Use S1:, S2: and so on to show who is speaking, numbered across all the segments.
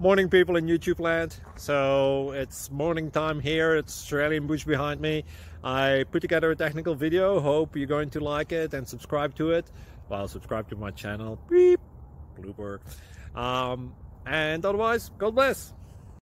S1: Morning, people in YouTube land. So it's morning time here. It's Australian bush behind me. I put together a technical video. Hope you're going to like it and subscribe to it. Well, subscribe to my channel. Beep. Blooper. And otherwise, God bless.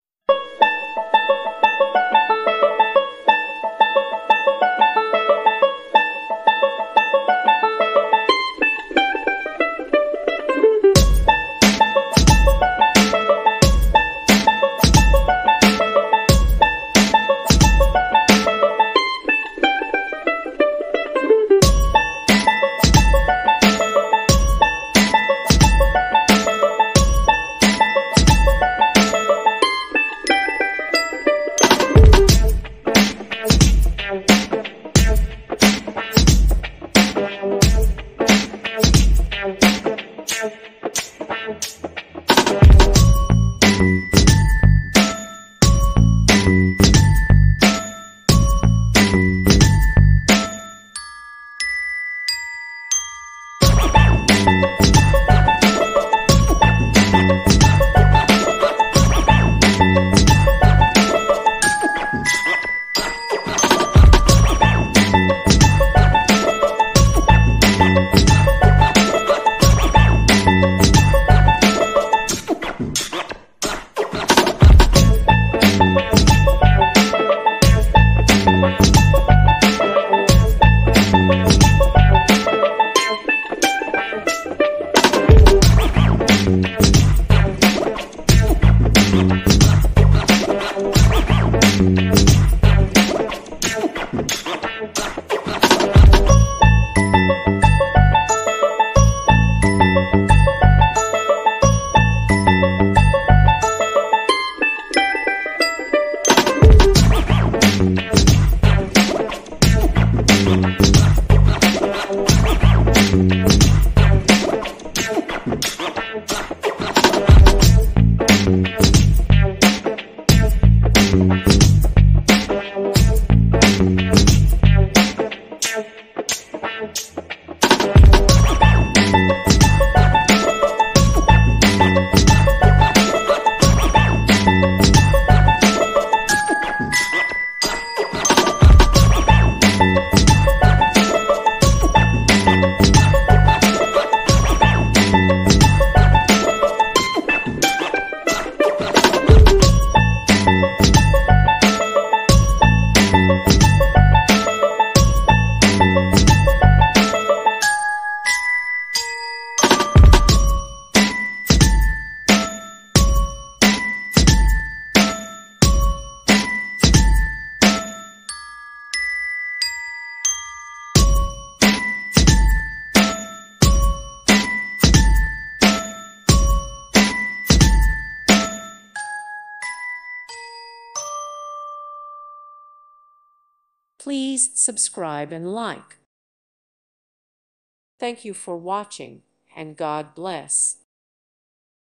S2: Please subscribe and like. Thank you for watching, and God bless.